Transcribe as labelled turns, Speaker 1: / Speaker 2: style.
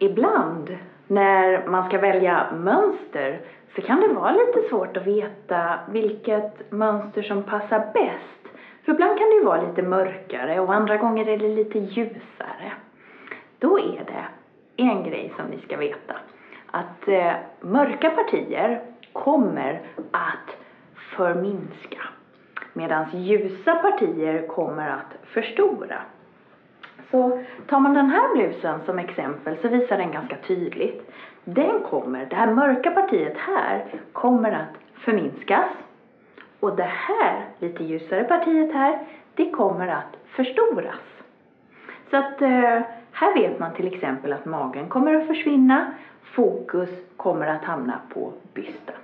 Speaker 1: Ibland när man ska välja mönster så kan det vara lite svårt att veta vilket mönster som passar bäst. För ibland kan det ju vara lite mörkare och andra gånger är det lite ljusare. Då är det en grej som ni ska veta. Att mörka partier kommer att förminska. Medan ljusa partier kommer att förstora. Så tar man den här blusen som exempel så visar den ganska tydligt. Det här mörka partiet här kommer att förminskas. Och det här lite ljusare partiet här, det kommer att förstoras. Så att här vet man till exempel att magen kommer att försvinna. Fokus kommer att hamna på bysten.